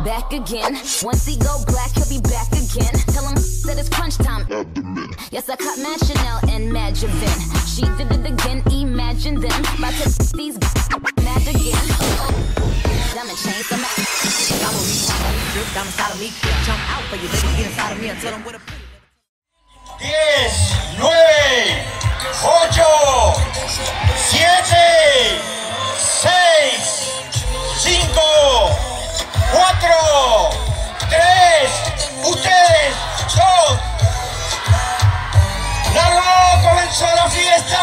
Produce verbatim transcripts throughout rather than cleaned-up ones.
back again. Once he go black, he'll be back again. Tell him that it's crunch time. Yes, I caught Mad Chanel and Mad Javin. She did it again, imagine them. About to these mad again. Diamond chains, I'm out. I'm a strip down inside of me. Jump out for you, baby, get inside of me and tell them what a diez, nueve, ocho, siete, seis, cinco, cuatro, tres, ustedes, dos. ¡Largo! ¡Comenzó la fiesta!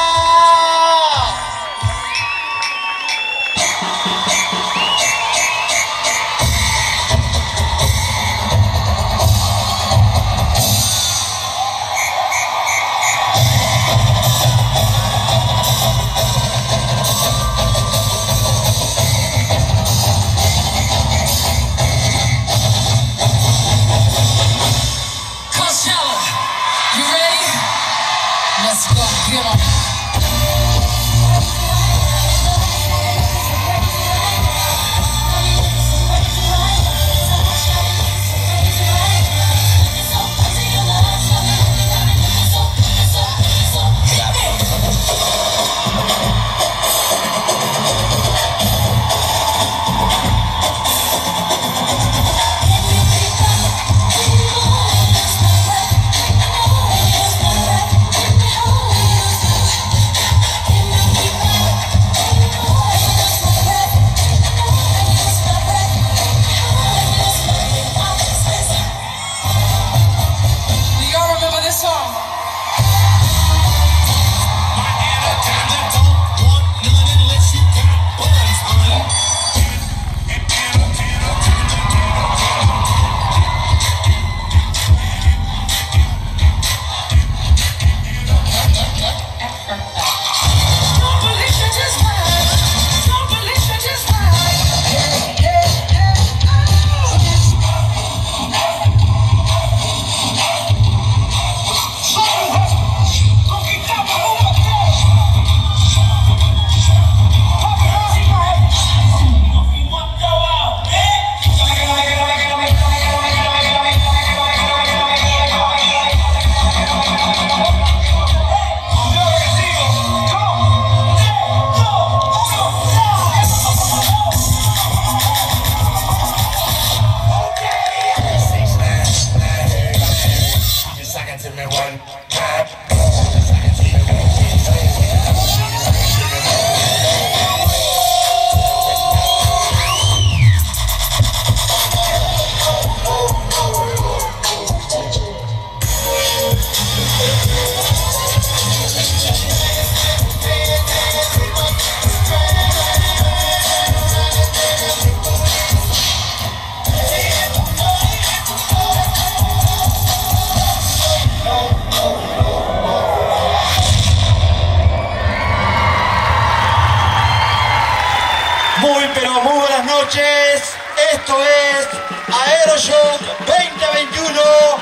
Muy pero muy buenas noches, esto es Aeroshock veinte veintiuno,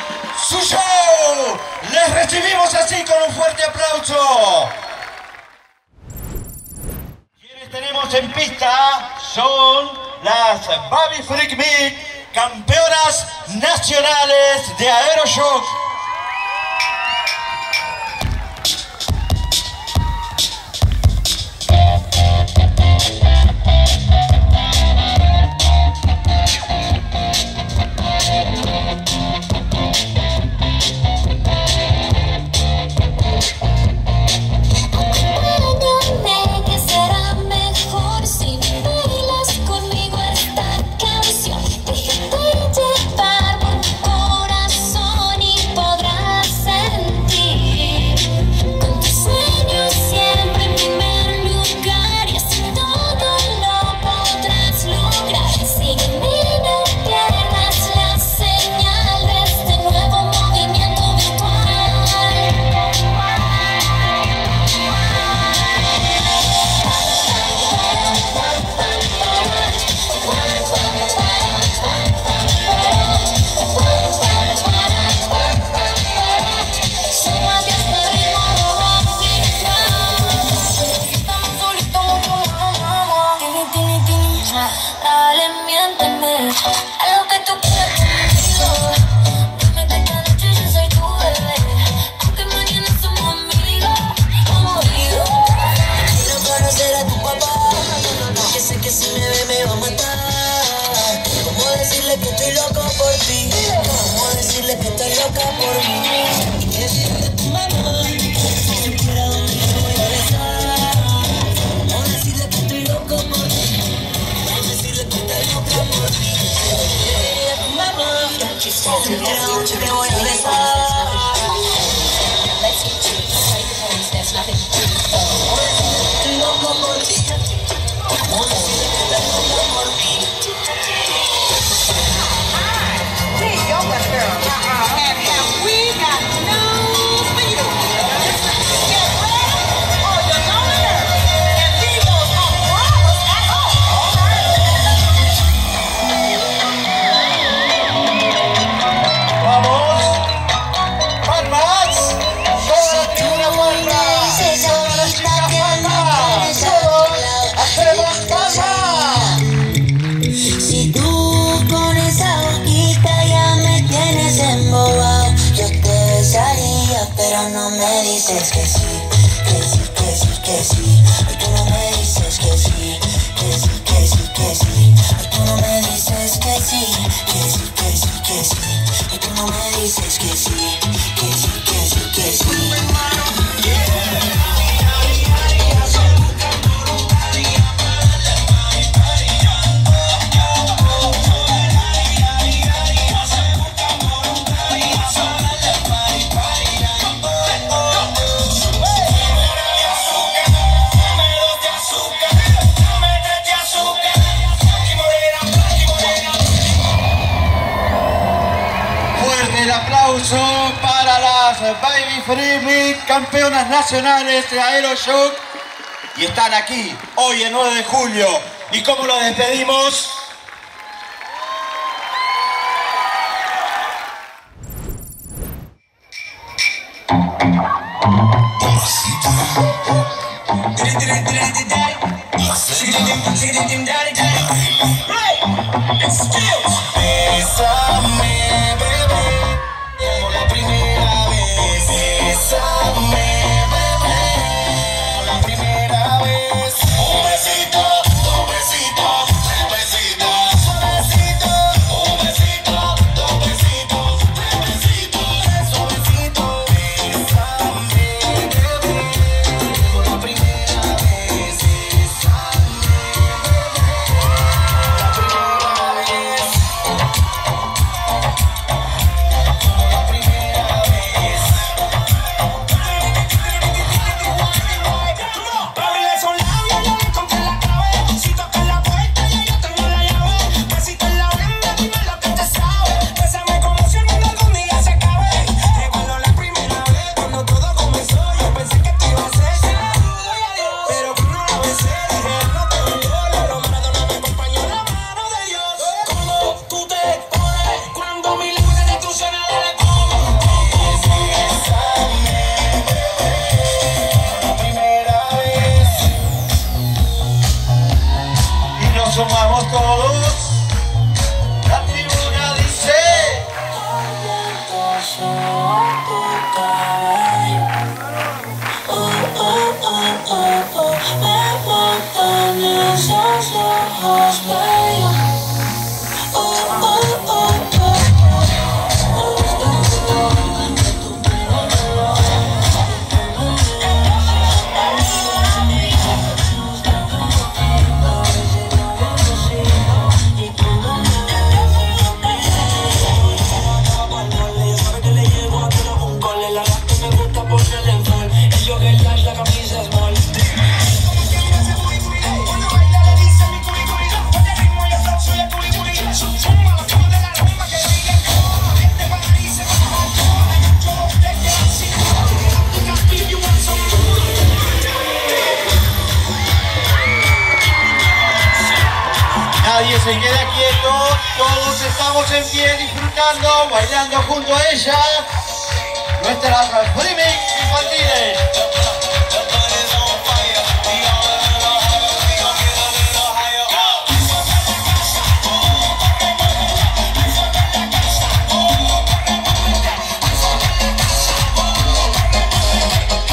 su show. Les recibimos así con un fuerte aplauso. Quienes tenemos en pista son las Baby Freak Meat, campeonas nacionales de Aeroshock. Dale, miénteme. si me ve me va a matar. ¿Cómo decirle que estoy loco por ti? ¿Cómo decirle que estoy loca por mí? Y decirle a tu mamá, si supiera dónde me voy a besar. ¿Cómo decirle que estoy loco por ti? ¿Cómo decirle que estoy loca por mí? Decirle a tu mamá, si supiera dónde me voy a besar. Pero no me dices que sí, que sí, que sí, que sí. Ay, tú no me dices que sí, que sí, que sí, que sí. Ay, tú no me dices que sí, que sí, que sí, que sí. Ay, tú no me dices que sí, que sí, que sí, que sí. El aplauso para las Baby Freely, campeonas nacionales de Aeroshock, y están aquí hoy el nueve de julio. ¿Y cómo lo despedimos? Bésame, bebé, como la primera vez. Bésame, bebé, como la primera vez. Un besito, dos besitos, tres besitos, suavecito. Un besito, dos besitos, tres besitos, suavecito. Bésame, bebé, como la primera vez. Bésame, bebé, la primera vez. Sumamos todos, la tribuna dice. Oh, oh, oh, oh, oh, me botan esos ojos bellos. Oh, oh, oh, oh. Nadie se queda quieto, todos estamos en pie disfrutando, bailando junto a ella, nuestras remix infantiles.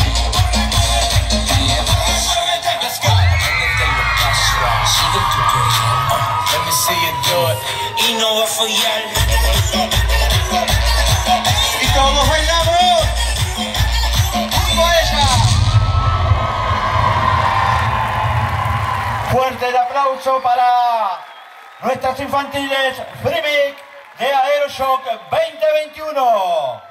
She see you do it. Y no va a fallar. Y todos bailamos junto a ella. Fuerte el aplauso para nuestras infantiles Freemic de Aeroshock veinte veintiuno.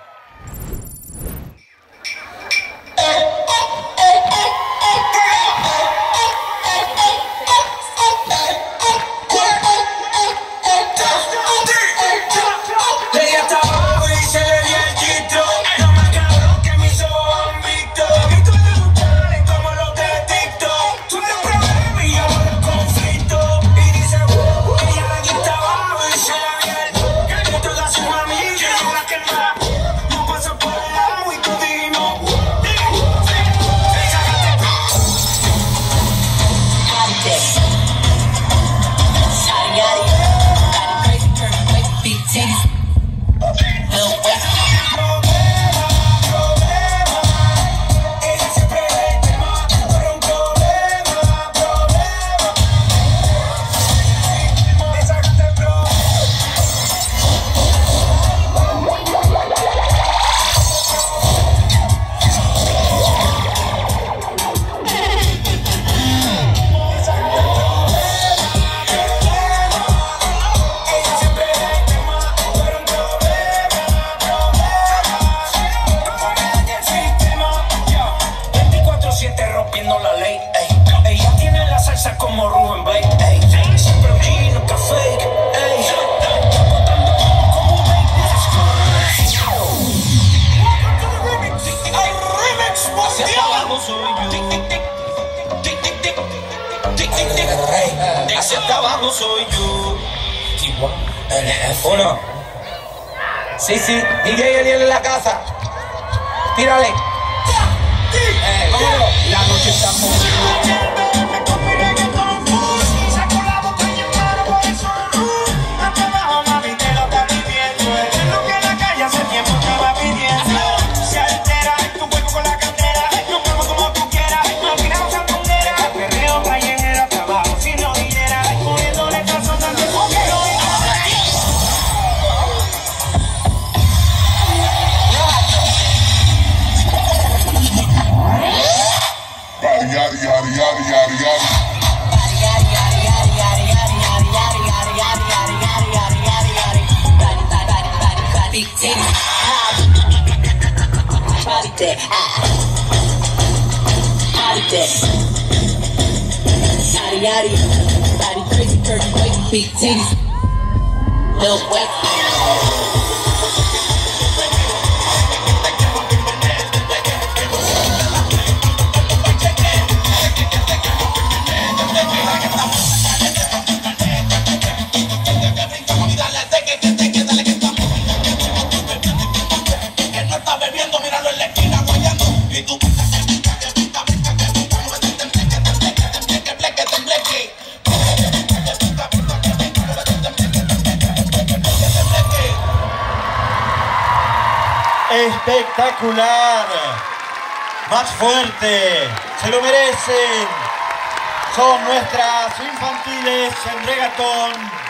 Soy yo. El jefe. Uno. Sí, sí. D J Ariel en la casa. Tírale. Eh, vámonos. La noche está muy body crazy, curvy, white, big titties, no way. Espectacular, más fuerte, se lo merecen, son nuestras infantiles en regatón.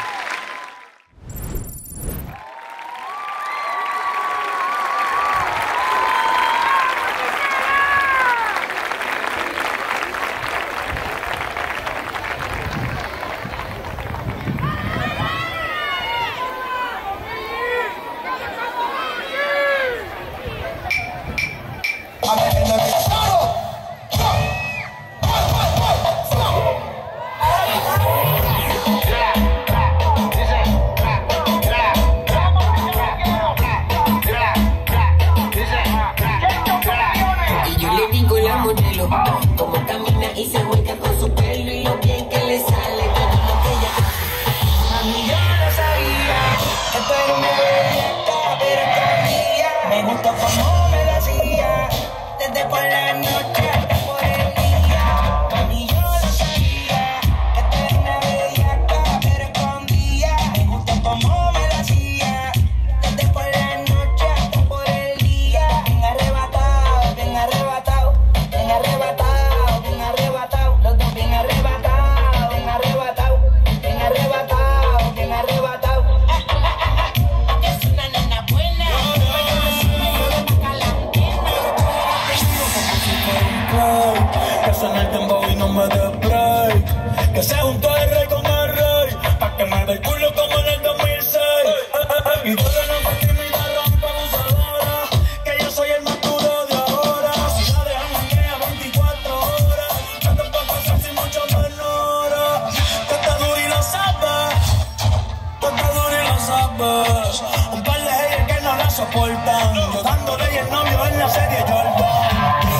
soportan. Yo dándole y el novio en la serie Jordan.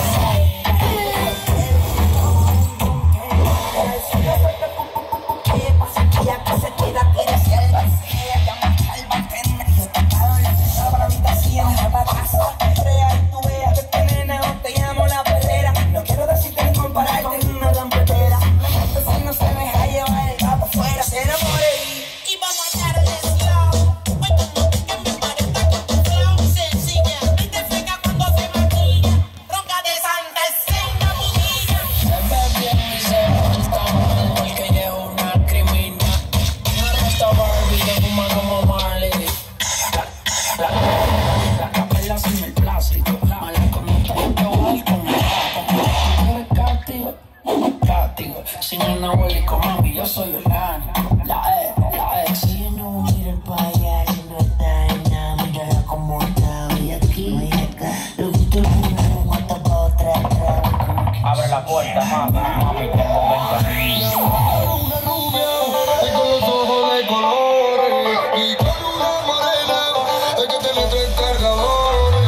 Sin una abuelico, mami, yo soy orgánico. La E, la E. Si yo no miro para allá, si no está en nada, mírala como está. Voy aquí, voy acá. Lo que tú no me gusta para otra atrás. Abre la puerta, mami, mami, tengo veinte niños. Una nube, hay con los ojos de colores y con una morena, hay que tener tres cargadores.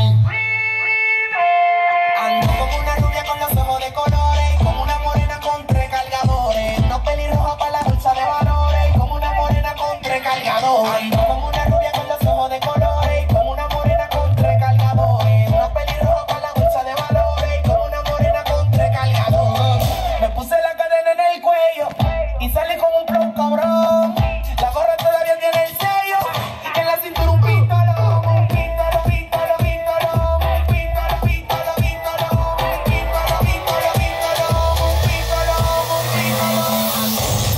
Ando como una rubia con los ojos de colores, como una morena con tres cargadores. No pelirroja para la bolsa de valores, como una morena con tres cargadores. Ando como una rubia con los ojos de colores, como una morena con tres cargadores. No pelirroja para la bolsa de valores, como una morena con tres cargadores. Me puse la cadena en el cuello y salí como un flow cabrón. La gorra todavía tiene el sello y en la cintura un pistolón, un pistolón, pistolón, pistolón, un pistolón, pistolón, pistolón, un pistolón, pistolón, pistolón, un pistolón, un pistolón.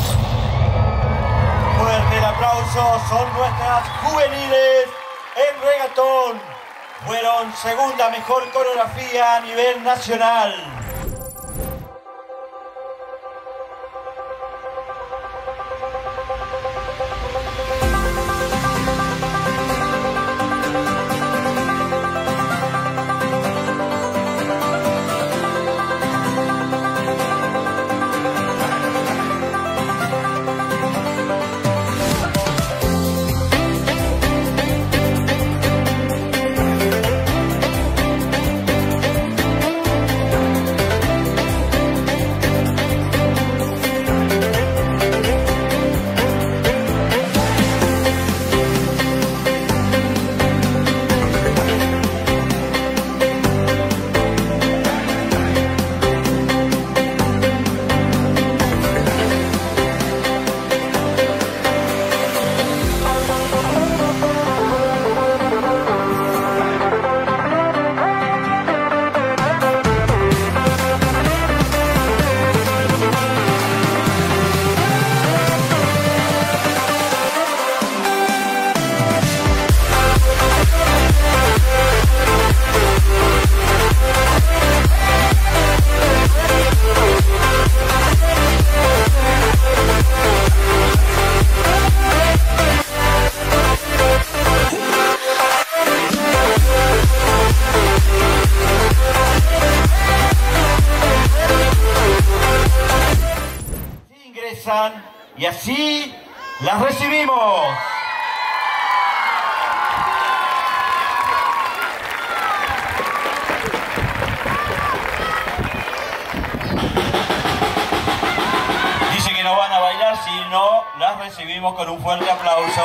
Fuerte el aplauso, son nuestras juveniles en reggaetón. Fueron segunda mejor coreografía a nivel nacional. Y así las recibimos. Dice que no van a bailar si no las recibimos con un fuerte aplauso.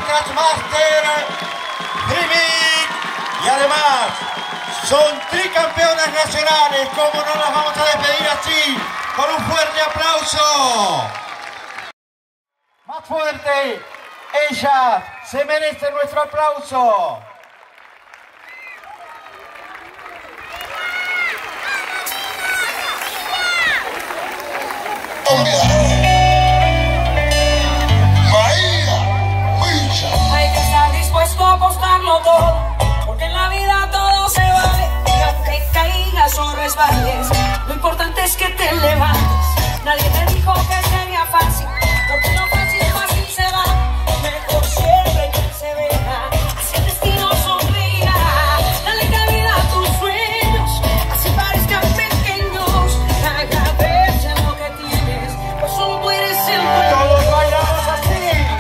Catmaster, Remix, y además son tricampeonas nacionales. ¿Cómo no las vamos a despedir así? Con un fuerte aplauso. Más fuerte, ellas se merecen nuestro aplauso. Hay que estar dispuesto a apostarlo todo, porque en la vida todo se vale. Y aunque caigas o resbales, lo importante es que te levantes. Nadie te dijo que sería fácil, porque lo fácil fácil se va. Mejor siempre que se vea, así el destino sonría. Dale cabida a tus sueños, así parezcan pequeños. Agradece lo que tienes, pues solo tú eres el dueño. Todos bailamos así.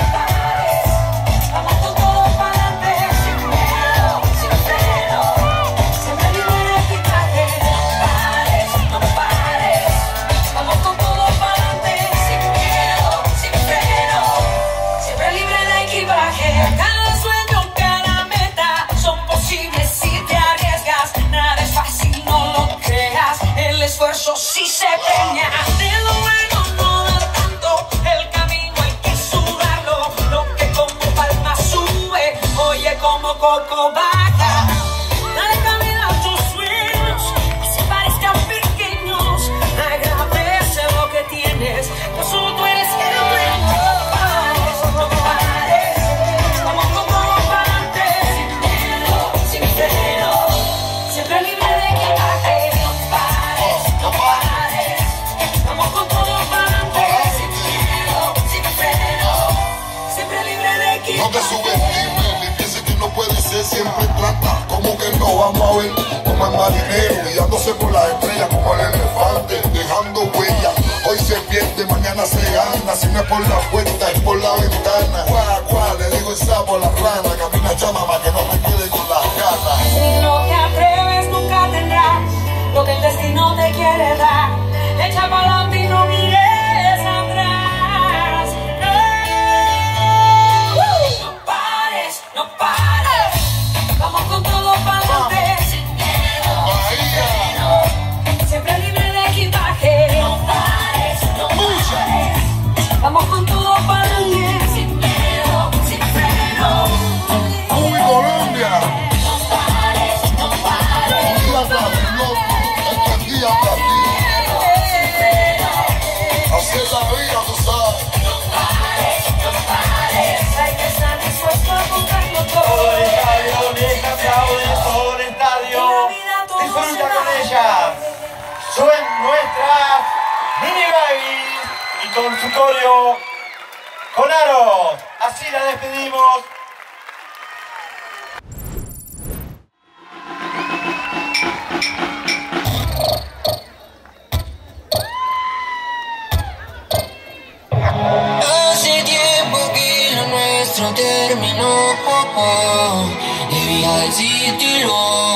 Vamos con todo para adelante, sin miedo, sin freno. Siempre libre de equipaje. No pares, no pares. Vamos con todo para adelante, sin miedo, sin freno. Siempre libre de equipaje. Cada sueño, cada meta son posibles si te arriesgas. Nada es fácil, no lo creas. El esfuerzo sí se premia. De lo bueno no da tanto. El camino hay que sudarlo. Lo que como palma sube, oye como coco baja. Dale cabida a tus sueños, así parezcan pequeños. Agradece lo que tienes, que solo tú eres el dueño. No pares, no pares. Vamos con todo para adelante, sin miedo, sin freno. Siempre libre de equipaje. No pares, no pares. Vamos con todo para adelante, sin miedo, sin freno. Siempre libre de equipaje. No te subestimes, ni pienses que no puede ser, siempre trata. Como que no, vamos a ver como el marinero, guiándose por las estrellas como el elefante, dejando huella. Hoy se pierde, mañana se gana. Si no es por la puerta, es por la ventana. Guau, guau, le digo el sapo a la rana. Camina chama para que no me quede con las ganas. Si no te atreves, nunca tendrás lo que el destino te quiere dar. Echa pa'lante y no mires atrás. No, no pares, no pares. Vamos con todo pa'lante, sin miedo, sin freno. Siempre libre de equipaje. No pares, no pares. Vamos con todo pa'lante, sin miedo, sin freno. Uy, Colombia. No pares, no pares. Un día para ti, loco. Este es día para ti. Así es la vida, tú sabes. No pares, no pares. Hay que estar dispuesto a contarlo Todo todo. el estadio, vieja, aplaude, todo el estadio. Disfruta con ellas. Son nuestras mini babies y con su coreo, con aros. Así la despedimos. Hace tiempo que lo nuestro terminó, debía decírtelo.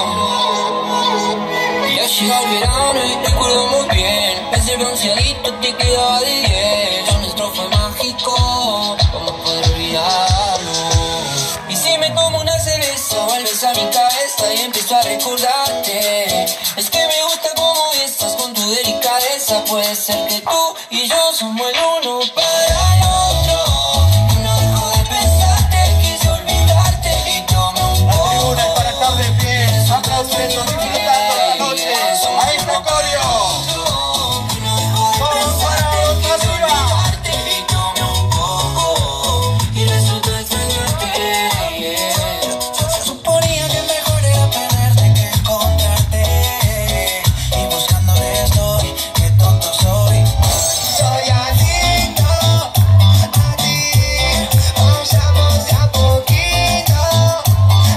Ya llega el verano y recuerdo muy bien, ese bronceadito te quedaba de diez. Lo nuestro fue mágico, ¿cómo poder olvidarlo? Y si me tomo una cerveza, vuelves a mi cabeza y empiezo a recordarte. Es que me gusta cómo estás con tu delicadeza. Puede ser que tú y yo somos el uno para el otro. Y no dejo de pensarte, quise olvidarte y tomé un La poco. tribuna es para estar de pie, aplaudiendo, disfrutando la noche. A este coreo. Y no dejo de pensarte, quise olvidarte y tomé un poco. Y resultó extrañarte. Se suponía que mejor era perderte que encontrarte. Y buscándote estoy, qué tonto soy. Soy adicto a ti, usamos de a poquito,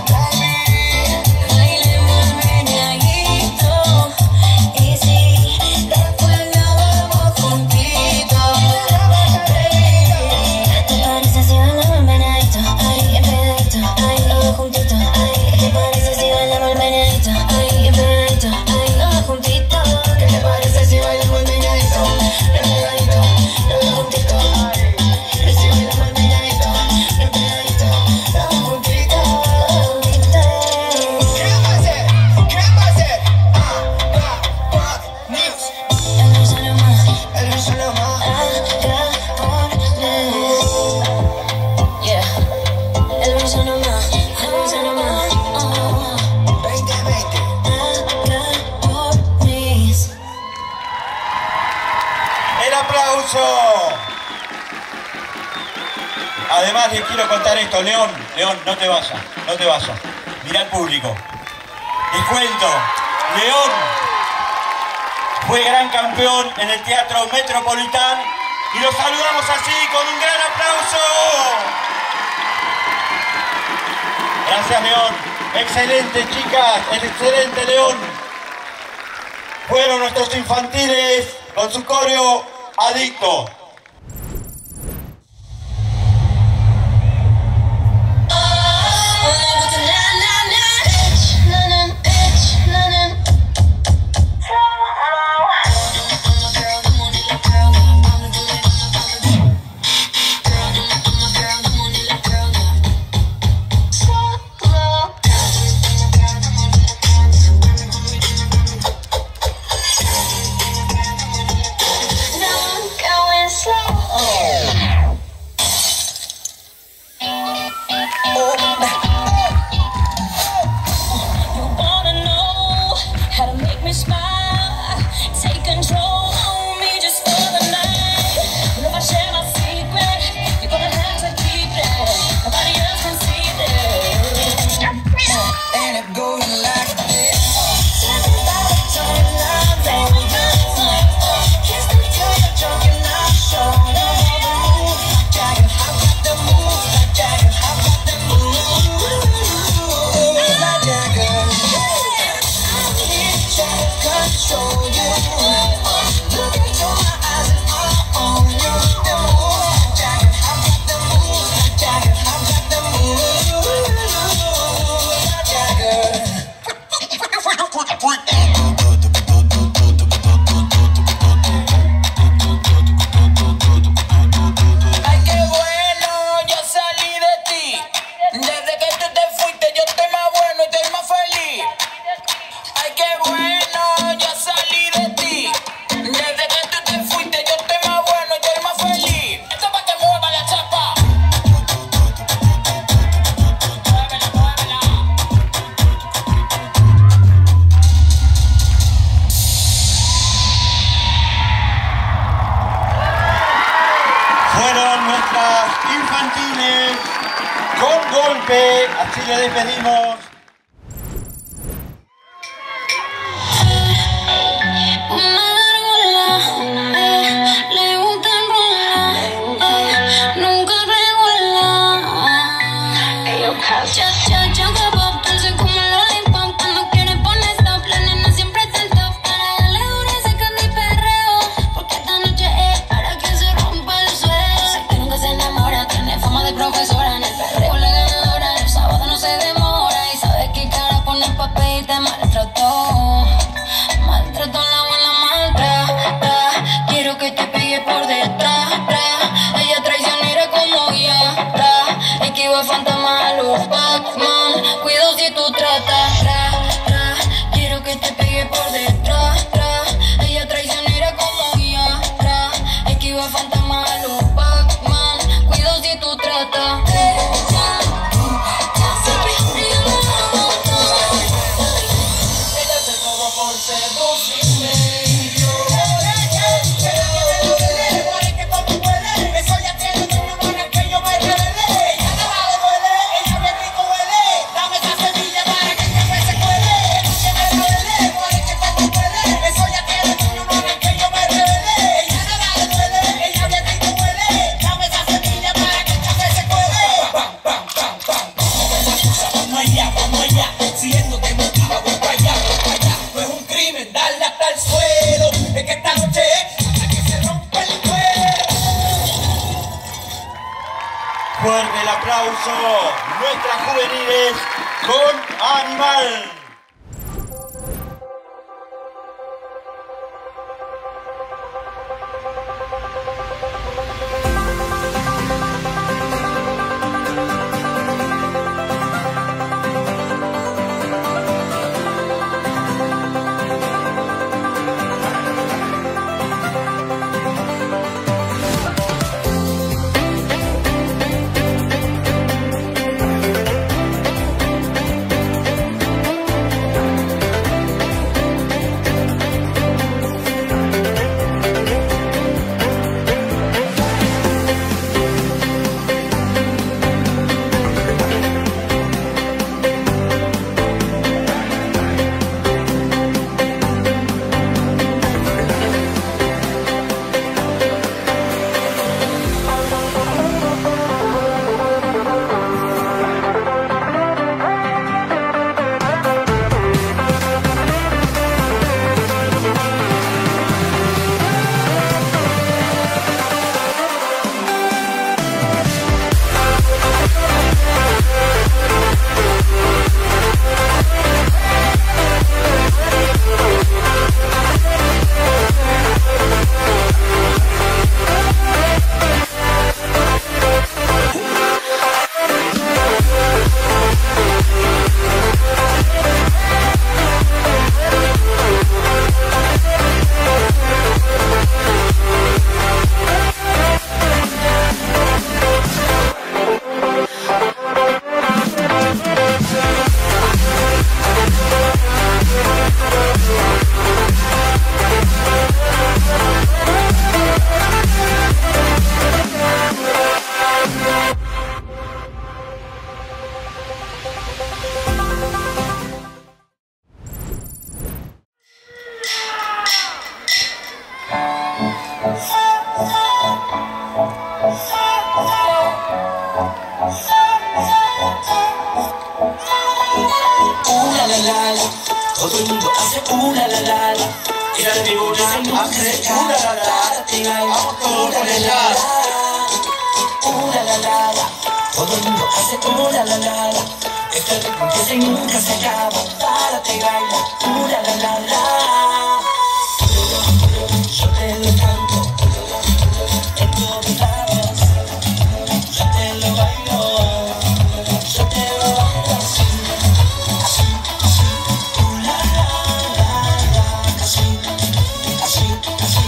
baby. Bailemos meneadito. Y sí, aplauso. Además les quiero contar esto, León, León, no te vayas, no te vayas. Mirá al público. Les cuento, León fue gran campeón en el Teatro Metropolitán y lo saludamos así con un gran aplauso. Gracias, León. Excelente, chicas, excelente, León. Fueron nuestros infantiles con su coreo Adicto. Infantiles con golpe, así le despedimos. Profesora en el perreo, la ganadora, el sábado no se demora. Y sabes que cara pone el papel y te maltrató. Maltrató la buena maltrata. Quiero que te pegue por detrás, tra. Ella traicionera como ya, tra. Esquiva fantasma a los Pac-Man. Cuidado si tú tratas, tra, tra. Quiero que te pegue por detrás, tra. Ella traicionera como ya, tra. Esquiva fantasma a los Pac-Man. Cuidado si tú tratas. Fuerte el aplauso, nuestras juveniles con Animal. Todo el mundo hace una la la la. Esta tribuna hace una la la. Vamos todos con ella. Una la la la. Todo el mundo hace una la la la. Este ritmo empieza y nunca se acaba. Párate y baila. Una la la la. Yo te lo canto en todos lados. Yo te lo bailo. Yo te lo bailo así, así, así. Una la la la. Así, así, así.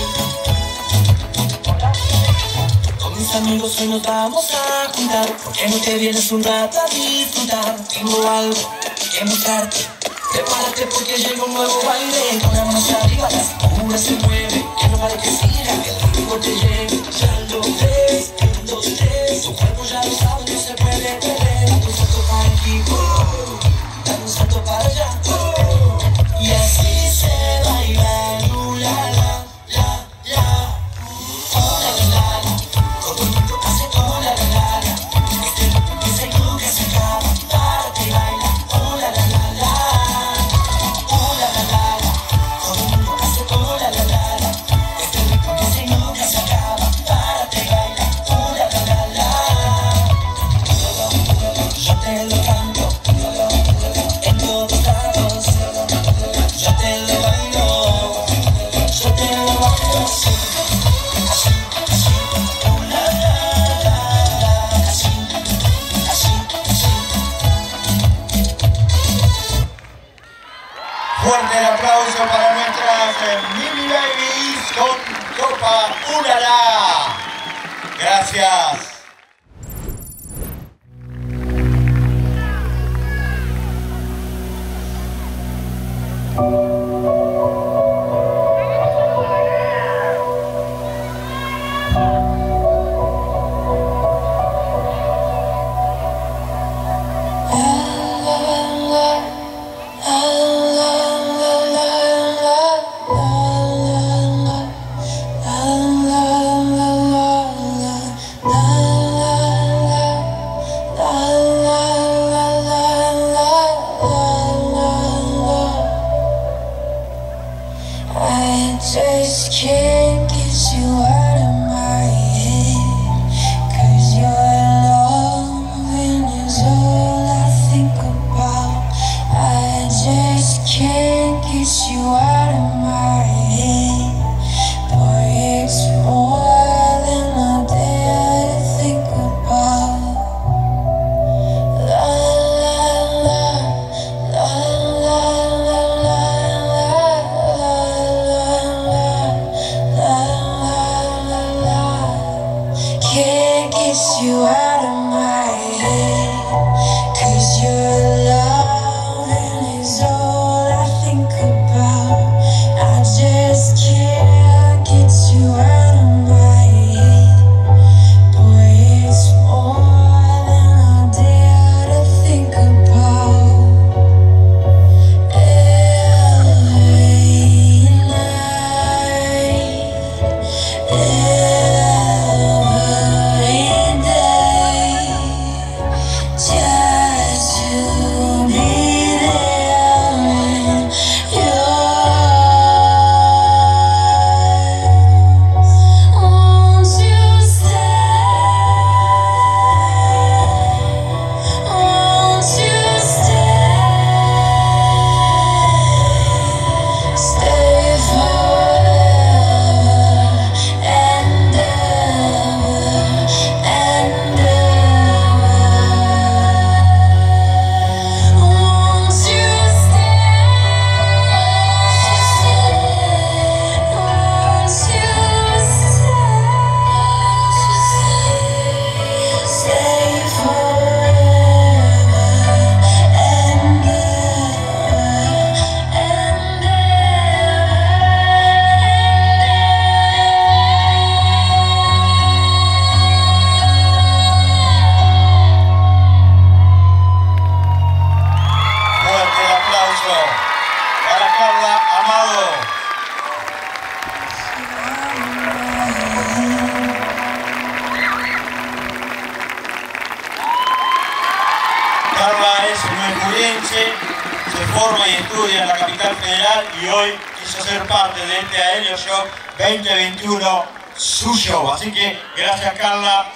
Con mis amigos hoy nos vamos a juntar. ¿Por qué no te vienes un rato a disfrutar? Tengo algo que mostrarte. Prepárate porque llega un nuevo baile. Con la mano arriba, la cintura se mueve. Que no pare que siga, que el ritmo te llegue. Ya lo ves, un, dos, tres. Tu cuerpo ya lo sabe, no se puede perder. Dame un salto para aquí, oh. Dame un salto para allá, oh. Y así se baila. La, la, la, la. Oh, la, la, la, la. Todo el mundo hace oh, la, la, la, la. Este ritmo empieza y nunca se acaba. Párate y baila. Oh, la, la, la, la. Oh, la, la, la, la. Todo el mundo hace oh, la, la, la, la. Este ritmo empieza y nunca se acaba. Párate y baila. Oh, la, la, la, la. Yo te lo canto en todos lados. Yo te lo bailo. Yo te lo bailo así, así, así. Oh, la, la, la, la. Así, así, así. Fuerte el aplauso para nuestras eh, Mimi Babies con Copa Ulala. Gracias. I just can't get you out of my head, 'cause your loving is all I think about. I just can't get you out of my head. Boy, it's more than I dare to think about. La la la, la la la la la. Can't get you out of my head, 'cause your loving is all I think about. I just can't get you out of my head. Boy, it's more than I dare to think about. Every night, every day. forma y estudia en la capital federal y hoy quiso ser parte de este Aéreo Show veinte veintiuno, su show. Así que gracias, Carla.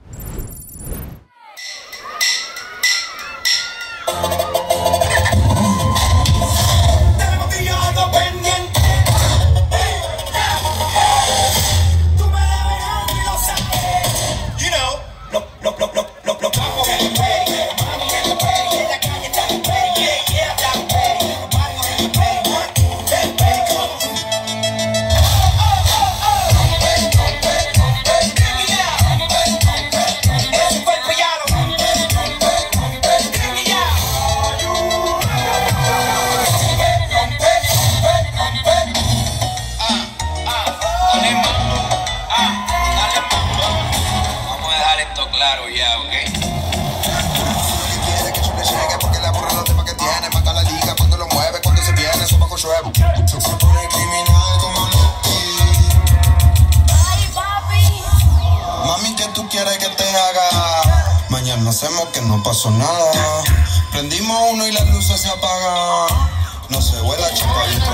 Claro, ya, ¿ok? Quiere que yo le llegue porque le aburre los temas que tiene. Mata la liga cuando lo mueve, cuando se viene, eso bajo llueve. Se pone criminal como Lucky. Ay, papi. Mami, ¿qué tú quieres que te haga? Mañana hacemos que no pasó nada. Prendimos uno y las luces se apagan. No se huele a chupadito.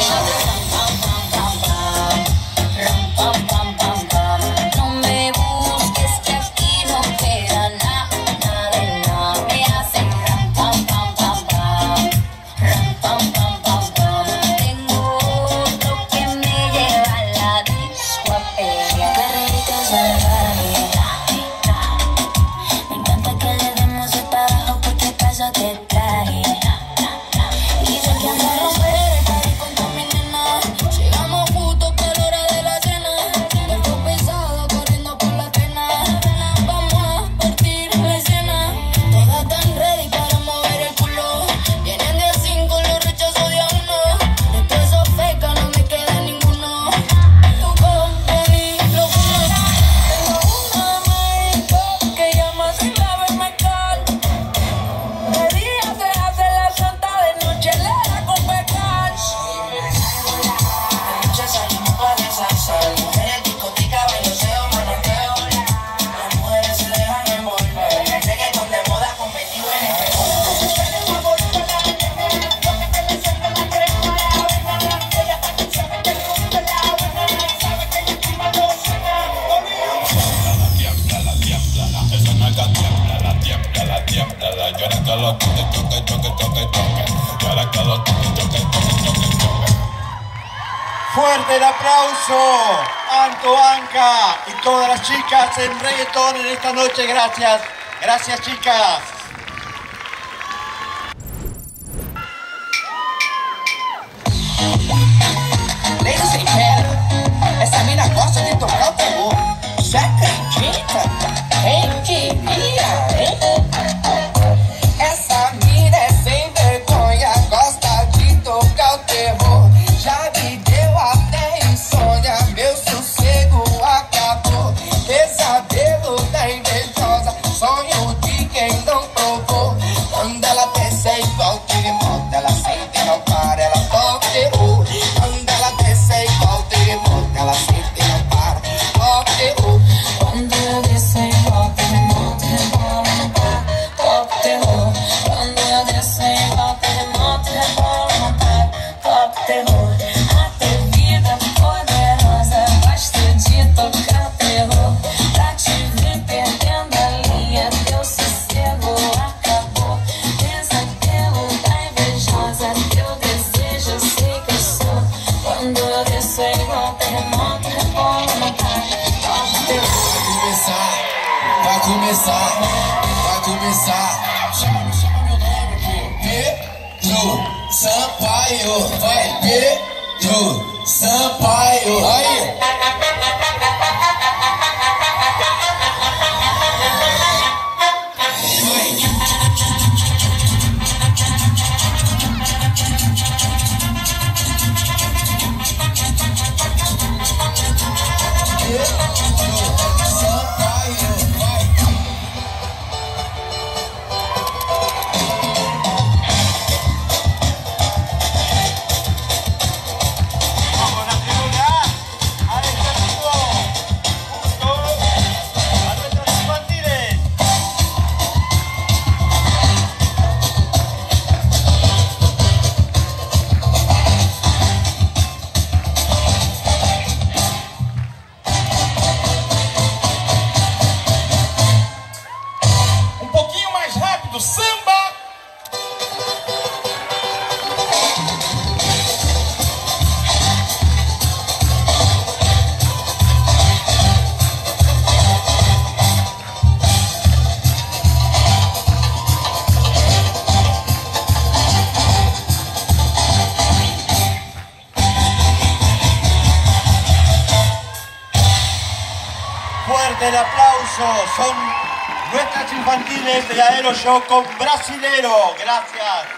Fuerte el aplauso, Anto, Anca y todas las chicas en reggaetón en esta noche. Gracias, gracias, chicas. Ladies and gentlemen, essa mina gosta de tocar o terror. Você acredita? Quem diria, hein? Essa mina é sem vergonha, gosta de tocar o terror. Já me deu até insônia, meu sossego acabou. Pesadelo da invejosa, sonho de quem não provou. Quando ela desce é igual terremoto, ela sente e não para, ela toca o terror. Quando ela desce é igual terremoto, ela sente e não para, toca o terror. Quando eu desço é igual terremoto, rebola, não para, toca o terror. Quando eu desço é igual terremoto, rebola, não para, toca o terror. Atrevida, poderosa, gosto de tocar terror. Pra te ver perdendo a linha, teu sossego acabou. Pesadelo da invejosa, teu desejo eu sei que eu sou. Quando eu desço é igual terremoto, rebola, não para, toca o terror. Vai começar, vai começar. Chama, chama meu nome, pô. Pedro Sampaio. Vai, Pedro Sampaio. Aí. Fuerte el aplauso. Son nuestras infantiles de Aero Show con Brasilero. Gracias.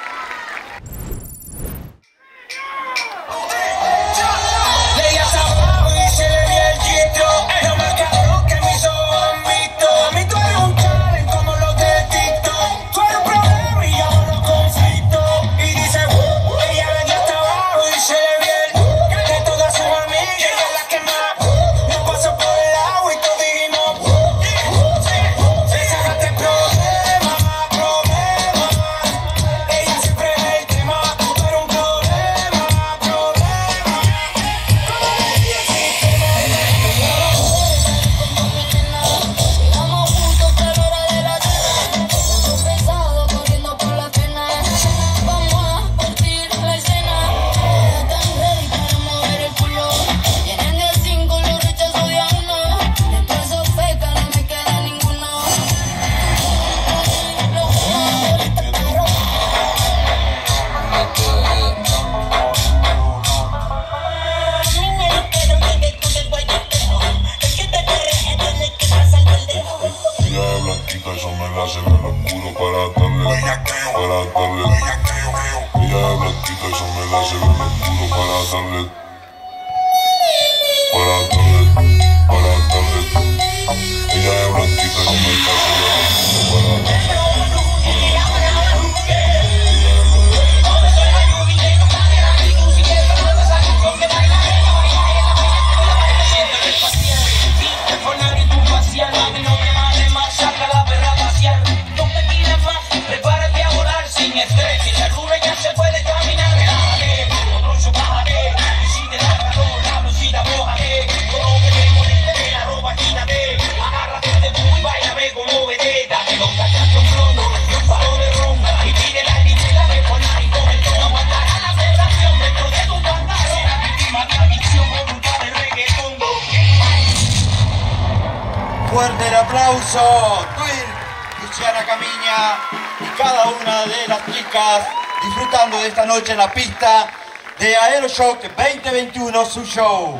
Fuerte el aplauso, Twir, Luciana Camiña y cada una de las chicas disfrutando de esta noche en la pista de Aeroshock veinte veintiuno, su show.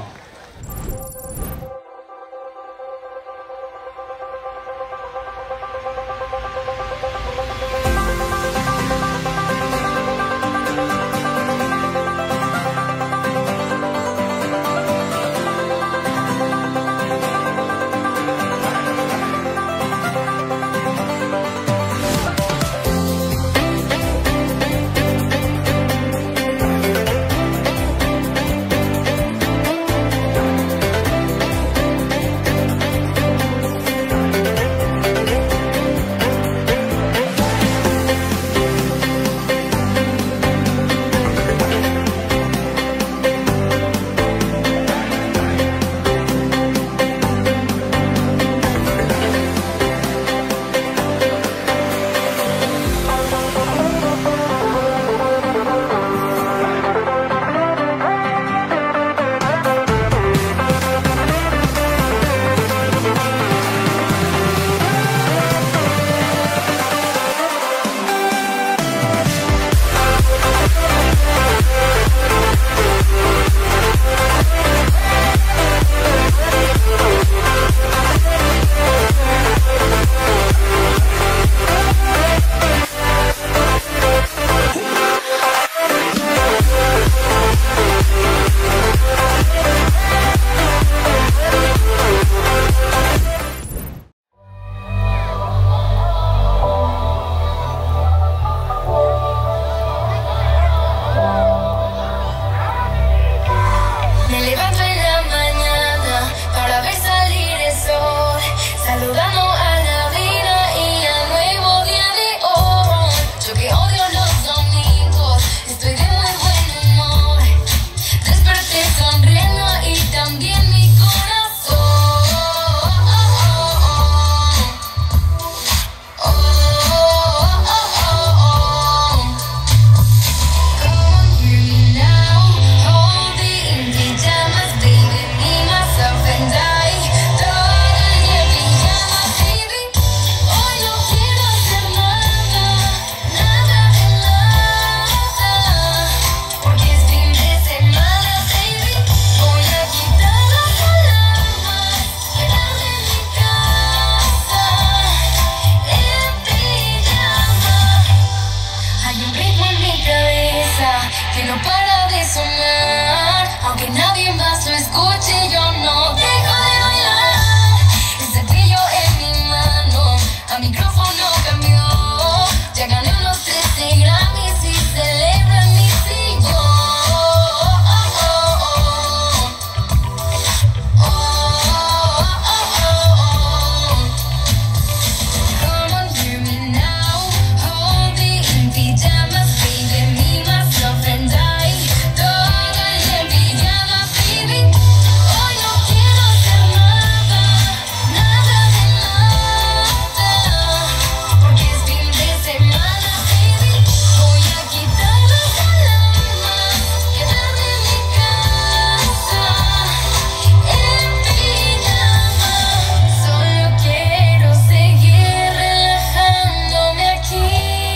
escuche, yo no dejo de bailar. Ese brillo en mi mano, a micrófono cambió. Ya gané unos trece Grammys y celebro en mi sillón. Come on, hear me now. Hold me in pajamas, baby, me, myself and I. Todo en pijama, baby. Hoy no quiero hacer nada, nada de nada, porque es fin de semana, baby. Voy a quitar las alarmas, quedarme en mi casa, en pijama. Solo quiero seguir relajándome aquí.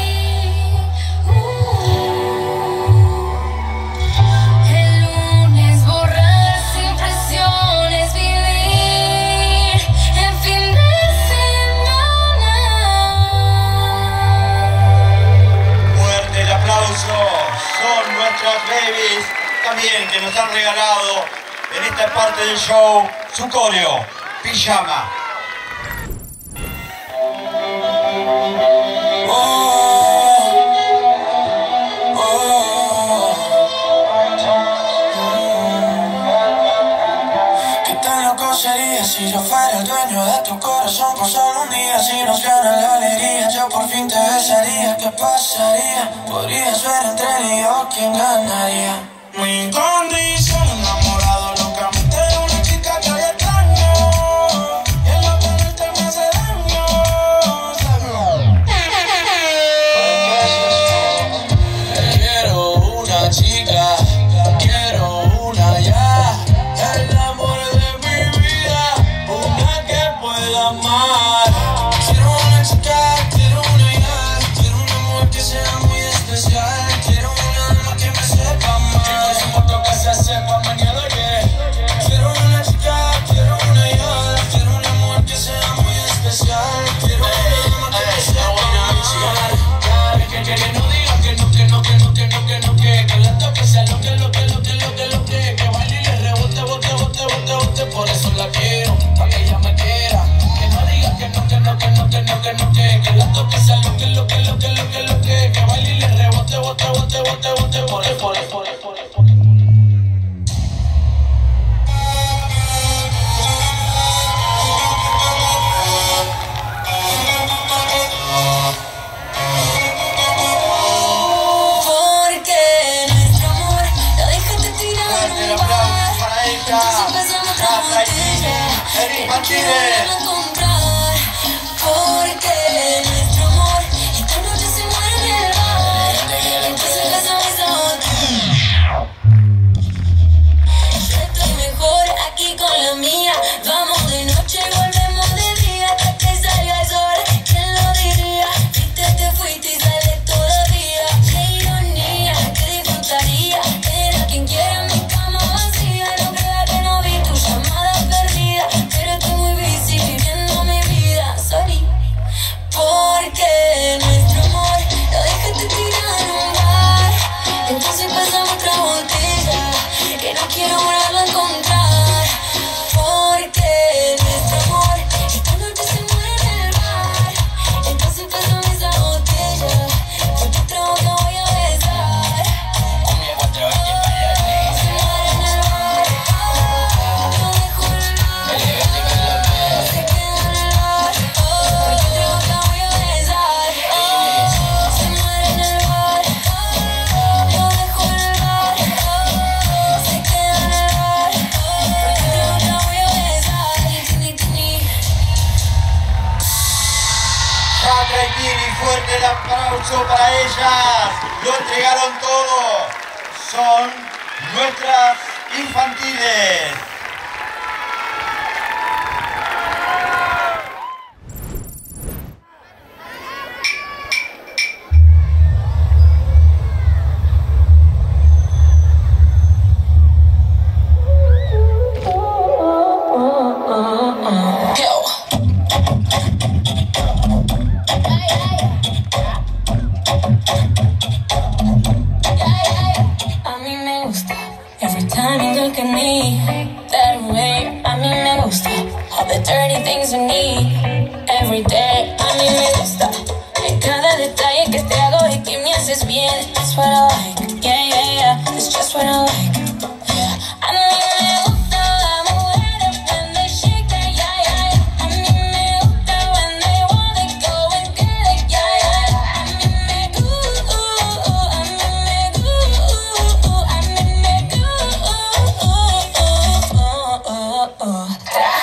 El lunes borrar sin presiones, vivir en fin de semana. Fuerte el aplauso. Son nuestras babies también que nos han regalado en esta parte del show su coreo, Pijama. ¿Qué tan loco sería si yo fuera el dueño de tu corazón por solo un día? Si nos gana la alegría, yo por fin te besaría. ¿Qué pasaría? Podrías ver entre él y yo quién ganaría. Mi condición, enamorado locamente de una chica que hoy extraño, y en lo que en él te me hace daño, quiero una chica, quiero una ya, el amor de mi vida, una que pueda amar. Quiero una chica, quiero una ya, quiero un amor que sea muy especial, quiero una alma que me sepa amar, que su moto que se sepa mañana, yeah. Quiero una chica, quiero una ya, quiero un amor que sea muy especial, quiero una alma que me sepa amar. Que, que, que no diga que no, que no, que no, que no, que no, que que la toque sea lo que, lo que, lo que, lo que, lo que, que baile y le rebote, bote, bote, bote, bote, por eso la quiero, pa' que ella me quiera. Que no diga que no, que no, que no, que no, que no, que que la toque sea lo que, lo que, lo que, lo que, lo que, que baile y le rebote, bote, bote, bote, bote, por eso, por eso, por eso, por eso, por eso. Porque nuestro amor lo dejaste tirar Fuerte en el un aplauso bar. para ella. Entonces empezamos otra Cata y botella, Eric que no Martínez. quiero volverla a encontrar. Porque nuestro amor esta noche se muere en el bar. Entonces empezamos esa botella. Yo estoy mejor aquí con la mía. Vamos de noche y volvemos de día hasta que salga el sol. ¿Quién lo diría? Viste, te fuiste y sales todavía. Qué ironía, que disfrutaría tener a quien quiera en mi cama vacía. No crea que no vi tu llamada perdida, pero estoy muy busy viviendo mi vida. Sorry. Porque nuestro amor lo dejaste tirado en un bar. Entonces empezamos otra botella, que no quiero volverla a encontrar. Porque nuestro amor esta noche se muere en el bar. Entonces empezamos esa botella, porque otra boca voy a besar. Se muere en el bar, no dejo el bar. Se queda en el bar, porque otra boca voy a besar. Se muere en el bar, no dejo el bar. Se queda en el bar, porque otra boca voy a besar. Tini, tini. Cata y Tini, fuerte el aplauso para ellas. Lo entregaron todo. Son nuestras infantiles. A mí me gusta every time you look at me. me that way. A mí me gusta all the dirty things you need every day. A mí me gusta en cada detalle que te hago y que me haces bien. That's what I like, yeah, yeah, yeah. It's just what I like, yeah. A mí me gusta las mujeres when they shake that, yeah, yeah, yeah. A mí me gusta when they wanna go and get it, yeah, yeah, yeah. A mí me gusta, a mí me gusta, a mí me gusta.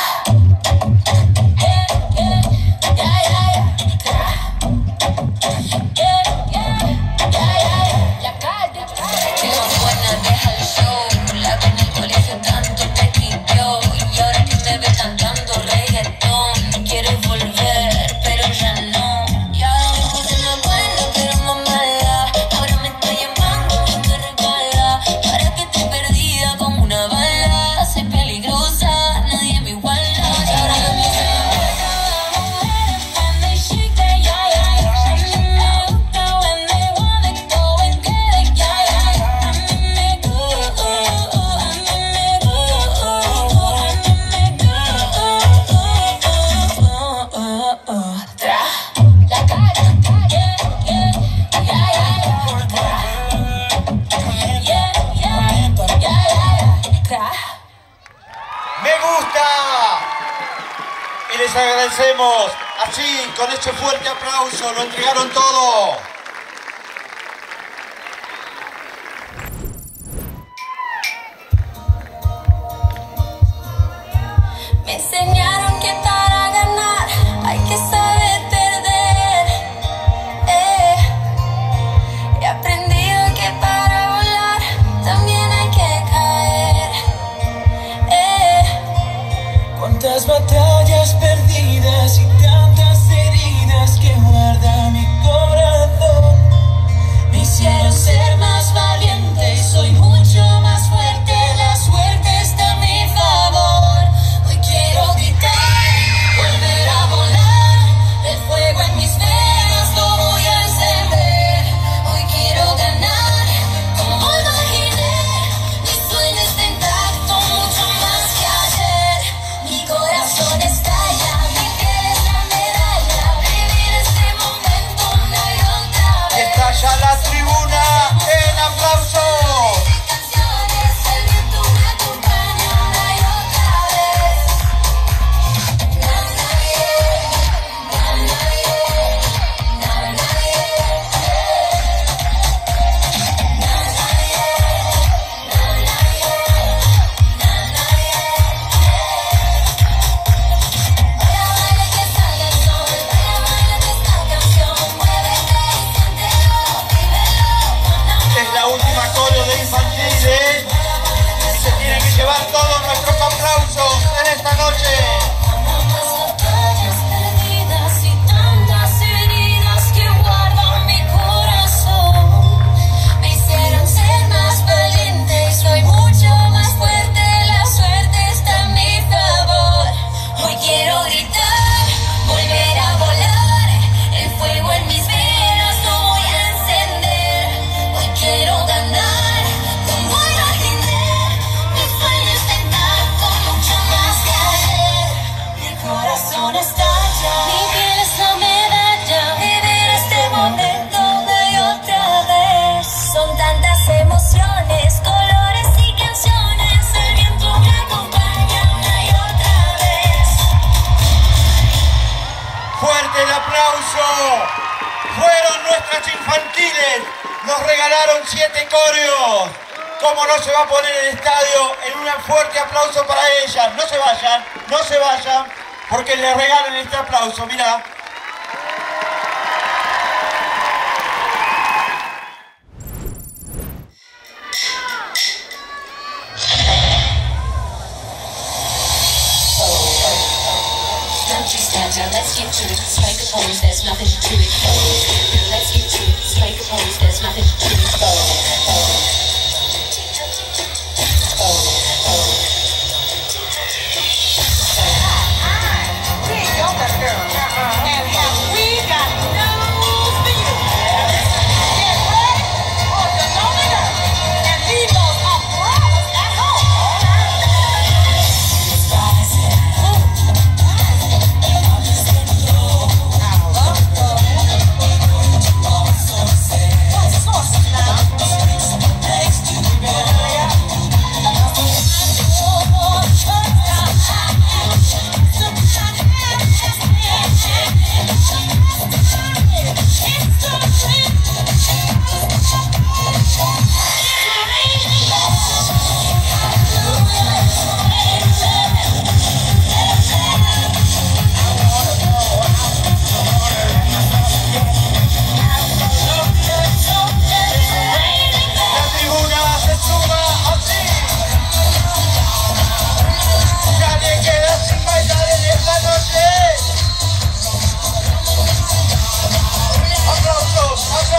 Y les agradecemos, así, con este fuerte aplauso, lo entregaron todo. Me enseñaron que para ganar hay que saber perder, eh. He aprendido que para volar también hay que caer, eh. Cuántas batallas perdidas y tantas heridas que guarda mi corazón me hicieron ser más valiente y soy mucho más fuerte. La suerte está a mi favor. Hoy quiero gritar, volver a volar. El fuego en mis venas lo voy a encender. Hoy quiero ganar, como imaginé. Mi sueño está intacto, mucho más que ayer. Mi corazón estalla, mi piel es la medalla. Vivir este momento una y otra vez. Estalla la tribuna en aplausos. Canciones, el viento me acompaña una y otra vez. Na, na, yeah. Na, na, yeah. Na, na, yeah. Na, na, yeah. Na, na, yeah. Na, na, yeah. Baila, baila que salga el sol. Baila, baila que esta canción. Muévete y siéntelo, vívelo. Es la última coreo de infantiles. Se tienen que llevar todos nuestros aplausos en esta noche. Tantas batallas perdidas y tantas heridas que guarda mi corazón me hicieron ser más valiente y soy mucho más fuerte. La suerte está a mi favor. Hoy quiero gritar, volver a volar. El fuego en mis venas lo voy a encender. Hoy quiero ganar, como imaginé. Mi sueño está intacto, mucho más que ayer. Mi corazón estalla, mi piel es la medalla. Vivir este momento una y otra vez. Son tantas emociones, colores y canciones. El viento me acompaña una y otra vez. Fuerte el aplauso. Fueron nuestras infantiles. Nos regalaron siete coreos. ¿Cómo no se va a poner el estadio en un fuerte aplauso para ellas? No se vayan, no se vayan, porque les regalan este aplauso. Mirá. Don't you stand down, let's get to it. Strike a pose, there's nothing to it. Let's get to it. Strike a pose, there's nothing to it.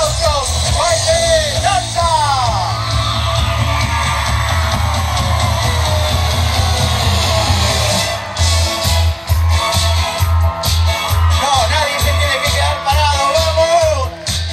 aplausos, baile, danza. No, nadie se tiene que quedar parado, vamos.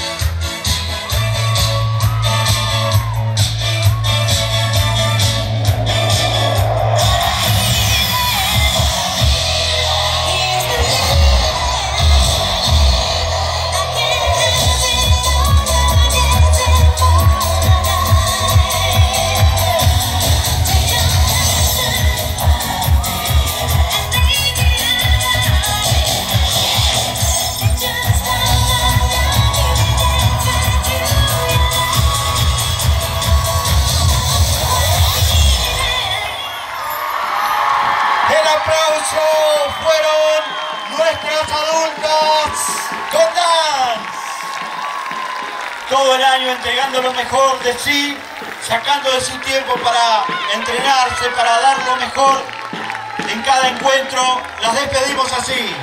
El aplauso fueron nuestras adultas con Dance. Todo el año entregando lo mejor de sí, sacando de su tiempo para entrenarse, para dar lo mejor en cada encuentro. Las despedimos así.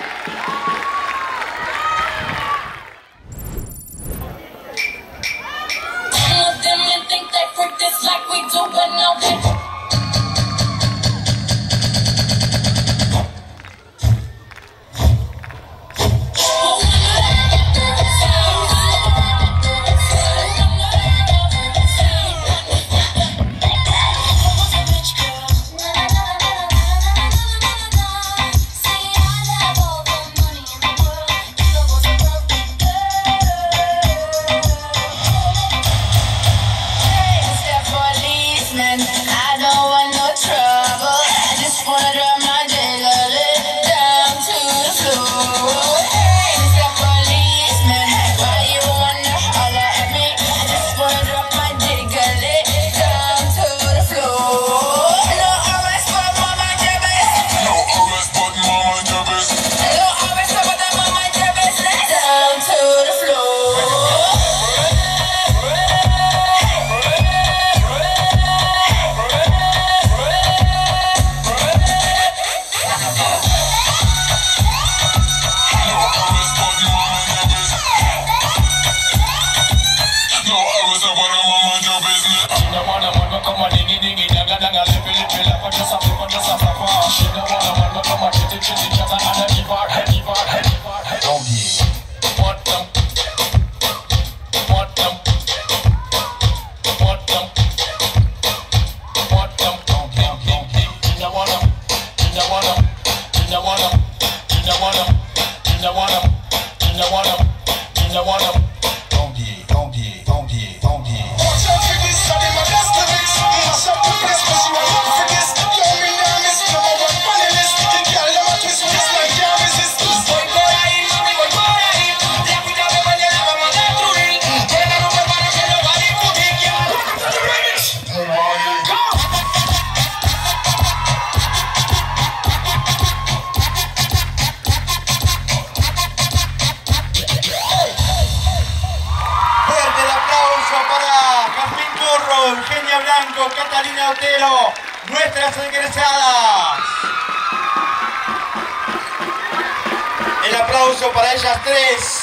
Eugenia Blanco, Catalina Otero, nuestras egresadas. El aplauso para ellas tres.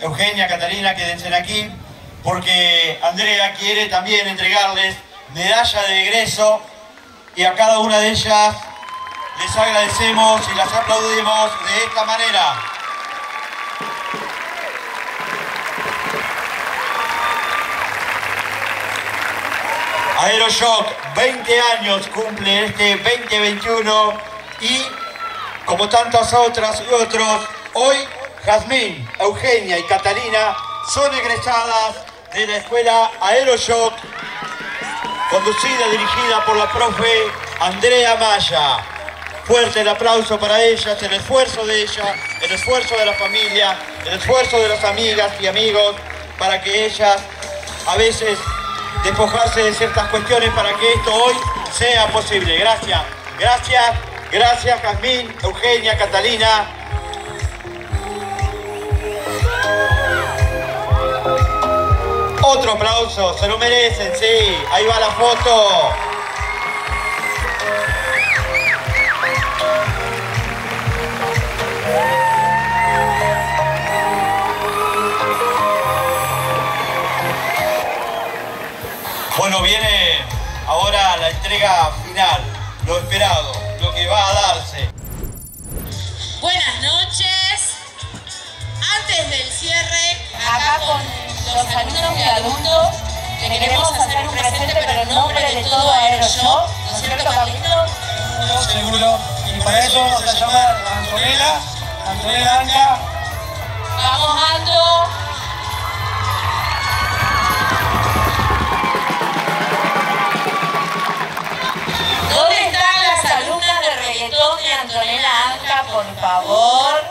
Eugenia, Catalina, quédense aquí, porque Andrea quiere también entregarles medalla de egreso y a cada una de ellas les agradecemos y las aplaudimos de esta manera. Aeroshock, veinte años cumple este veinte veintiuno y, como tantas otras y otros, hoy Jazmín, Eugenia y Catalina son egresadas de la escuela Aeroshock, conducida y dirigida por la profe Andrea Maya. Fuerte el aplauso para ellas, el esfuerzo de ella, el esfuerzo de la familia, el esfuerzo de las amigas y amigos para que ellas a veces despojarse de ciertas cuestiones para que esto hoy sea posible. Gracias, gracias, gracias Jazmín, Eugenia, Catalina. Otro aplauso, se lo merecen, sí, ahí va la foto. Bueno, viene ahora la entrega final, lo esperado, lo que va a darse. Buenas noches. Antes del cierre, acá con los alumnos y alumnos, le queremos hacer un presente, pero en nombre de todo Aeroshock, ¿no es cierto, Carlito? Seguro. Y para eso vamos a llamar a Antonella, Antonella Anca. Vamos, Ando. ¿Dónde están las alumnas de reggaetón de Antonella Anca, por favor?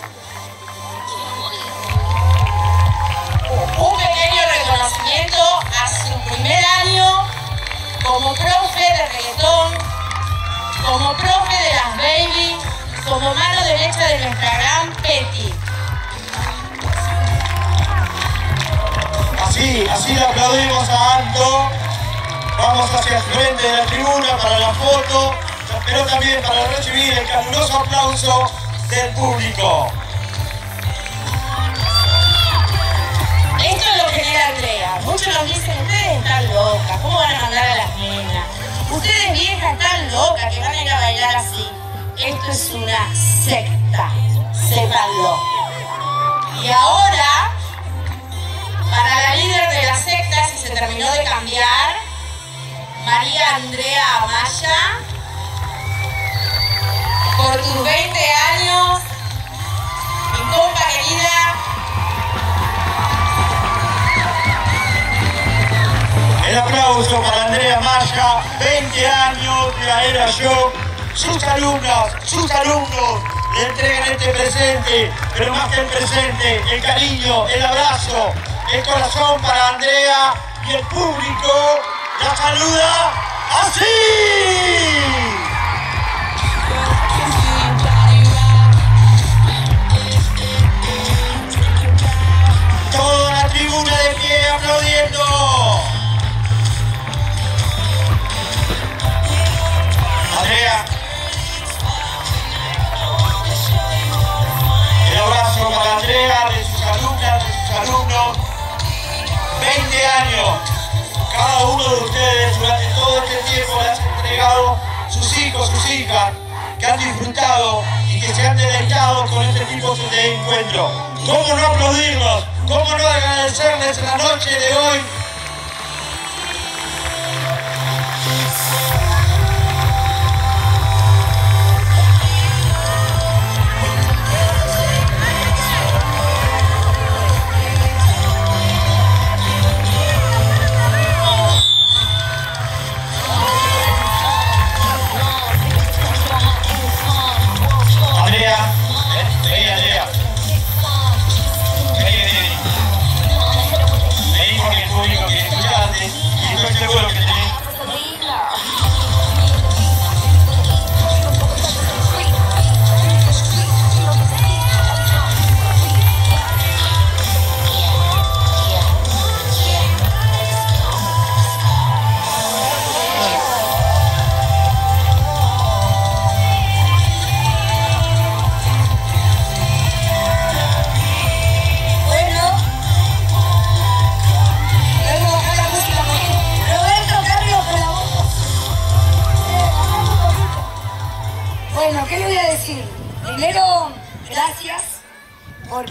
Un pequeño reconocimiento a su primer año como profe de reggaetón, como profe de las baby, como mano derecha de nuestra gran Petty. Así, así le aplaudimos a Anto. Vamos hacia el frente de la tribuna para la foto, pero también para recibir el caluroso aplauso del público. Esto es lo que genera Andrea. Muchos nos dicen, ustedes están locas, ¿cómo van a mandar a las nenas? Ustedes viejas están locas, que van a ir a bailar así. Esto es una secta, sépanlo. Y ahora, para la líder de la secta, si se terminó de cambiar, María Andrea Amaya, por tus veinte años, mi compa querida. El aplauso para Andrea Maya, veinte años de Aeroshock. Sus alumnas, sus alumnos le entregan este presente, pero más que el presente, el cariño, el abrazo, el corazón para Andrea y el público la saluda así. Toda la tribuna de pie aplaudiendo. Andrea, el abrazo para Andrea, de sus alumnas, de sus alumnos. veinte años, cada uno de ustedes durante todo este tiempo le han entregado sus hijos, sus hijas, que han disfrutado y que se han deleitado con este tipo de encuentro. ¿Cómo no aplaudirlos? ¿Cómo no agradecerles en la noche de hoy? Andrea, vení, Andrea. Vení, vení, vení. Vení porque el público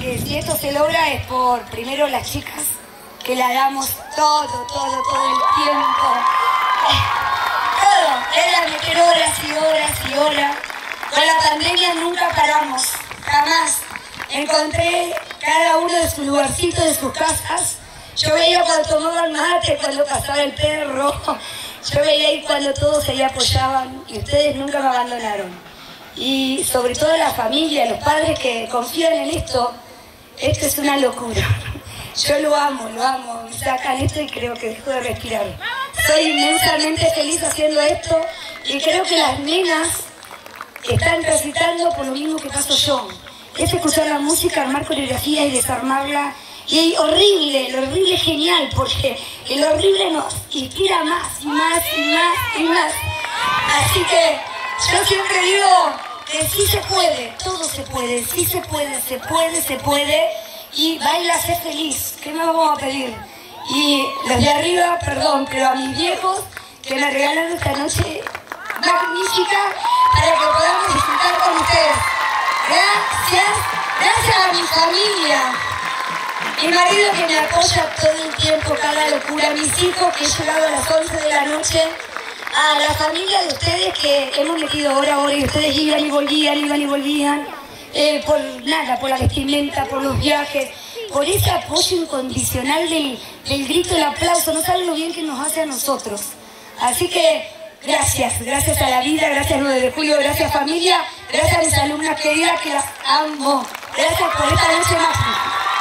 que si esto se logra es por, primero, las chicas, que la damos todo, todo, todo el tiempo. Todo. Ella me quiere horas y horas y horas. Con la pandemia nunca paramos, jamás. Encontré cada uno de su lugarcito, de sus casas. Yo veía cuando tomaban mate, cuando pasaba el perro. Yo veía ahí cuando todos se apoyaban y ustedes nunca me abandonaron. Y sobre todo la familia, los padres que confían en esto, esto es una locura. Yo lo amo, lo amo, me sacan esto y creo que dejo de respirar. Soy inmensamente feliz haciendo esto y creo que las nenas están transitando por lo mismo que paso yo. Es escuchar la música, armar coreografía y desarmarla. Y horrible, lo horrible es genial, porque el horrible nos inspira más y más y más y más. Así que yo siempre digo que sí se puede, todo se puede, sí se puede, se puede, se puede. Y baila, sé feliz, ¿qué me vamos a pedir? Y los de arriba, perdón, pero a mis viejos que me regalaron esta noche magnífica para que podamos disfrutar con ustedes. Gracias, gracias a mi familia. Mi marido que me apoya todo el tiempo, cada locura. Mis hijos que he llegado a las once de la noche. A la familia de ustedes que hemos metido hora a hora y ustedes iban y volvían, iban y volvían. Eh, por nada, por la vestimenta, por los viajes, por ese apoyo incondicional del, del grito, el aplauso. No saben lo bien que nos hace a nosotros. Así que gracias, gracias a la vida, gracias nueve de julio, gracias familia, gracias a mis alumnas queridas que las amo. Gracias por esta noche mágica.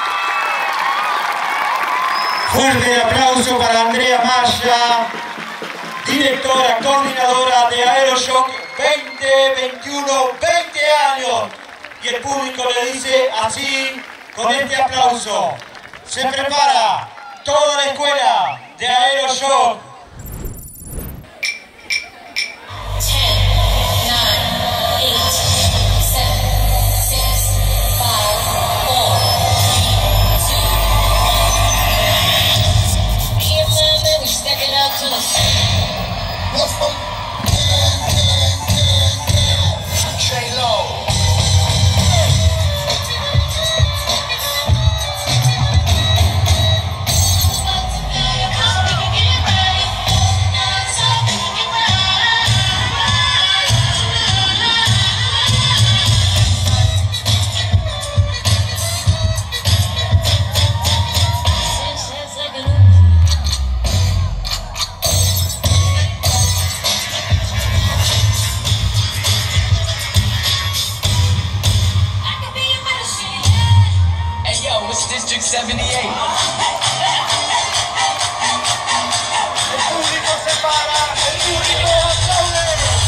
Fuerte el aplauso para Andrea Maya, directora, coordinadora de Aeroshock veinte veintiuno, veinte años. Y el público le dice así, con este aplauso: se prepara toda la escuela de Aeroshock. District seventy-eight. El público se para, el público aplaude.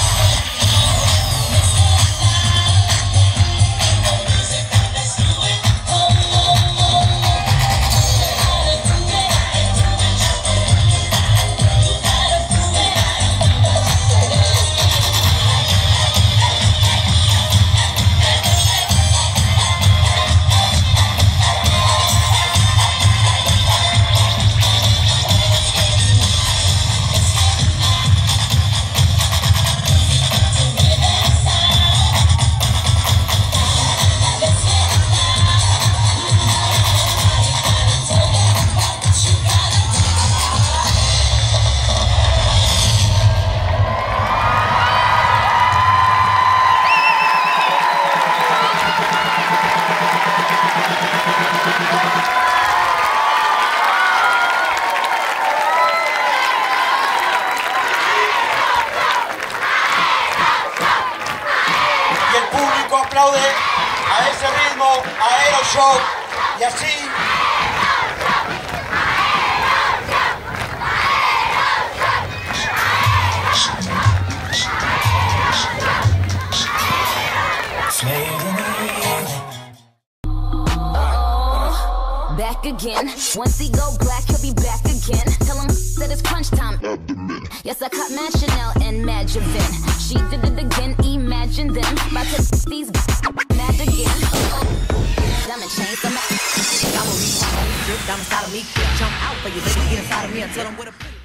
Aplaude a ese ritmo, Aeroshock, y así. Back again. Once he go black, he'll be back again. Tell him that it's crunch time. Yes, I caught Mad Chanel and Mad Javin. She did it again, imagine them. About to these mad again. Diamond chains, I'm out. Diamond inside of me, jump out for you, baby, get inside of me and tell them what a